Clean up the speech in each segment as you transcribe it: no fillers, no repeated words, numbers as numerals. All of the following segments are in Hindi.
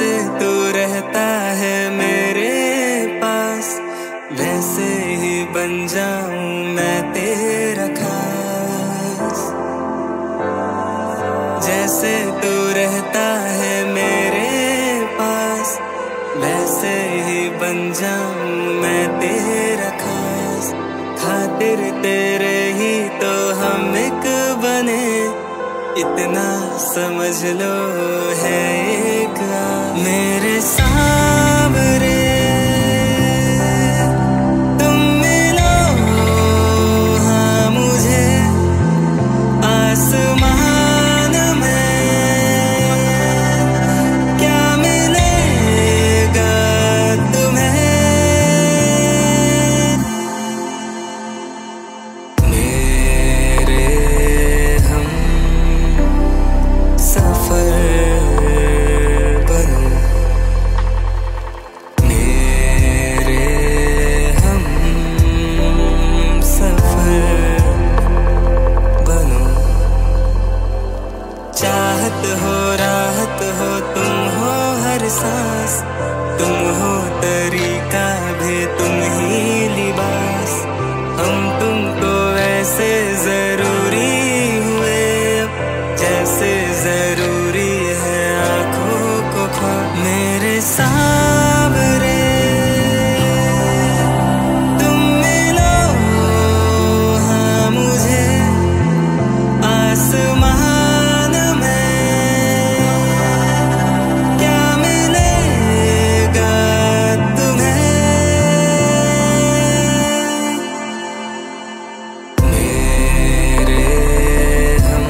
तू रहता है मेरे पास, वैसे ही बन जाऊं मैं तेरा खास। जैसे तू रहता है मेरे पास, वैसे ही बन जाऊं मैं तेरा खास। खातिर तेरे ही तो हम एक बने, इतना समझ लो है एक मेरे सांवरे। तुम मिलो हाँ मुझे आसमान में, क्या मिलेगा तुम्हें। मेरे हम सफर बनो, मेरे हम सफर बनो। चाहत हो राहत हो तुम हो हर सांस, तुम हो तरीका भी तुम ही लिबास। हम तुमको ऐसे जरूरी हुए जैसे जरूरी है आँखों को ख्वाब। मेरे सांवरे तुम मिलो हाँ मुझे आसमान में, क्या मिलेगा तुम्हें। मेरे हम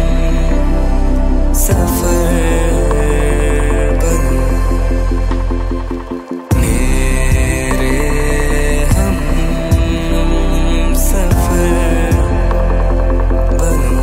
सफर बनो, मेरे हम सफर बनो।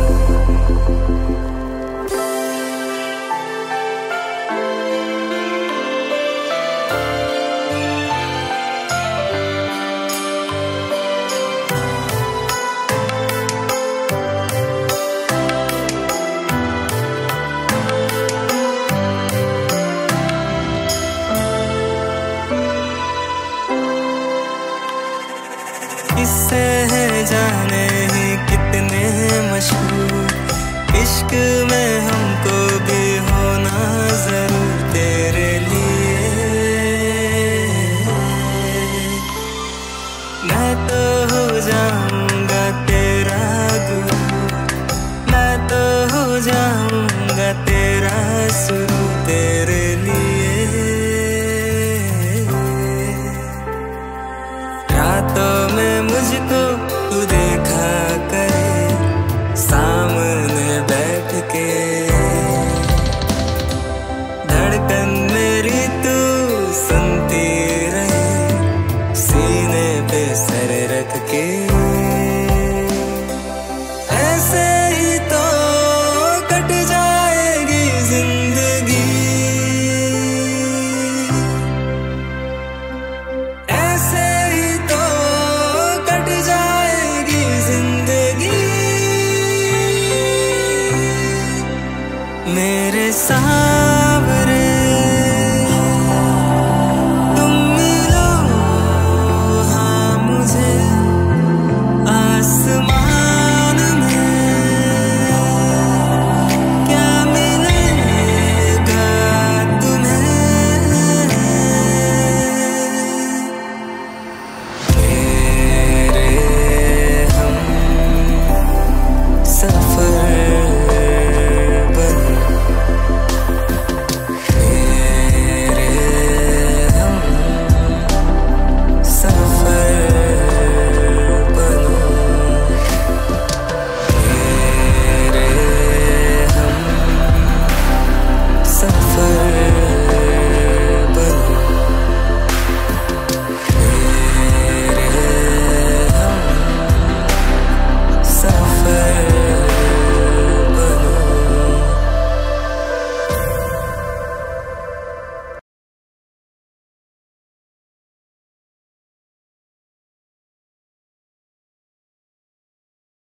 किससे है जाने ही कितने मशहूर, इश्क में हमको भी होना जरूर तेरे लिए। मैं तो हो जाऊंगा तेरा गुरु, मैं तो हो जाऊंगा तेरा सुरू तेरे लिए। रातों में मुझको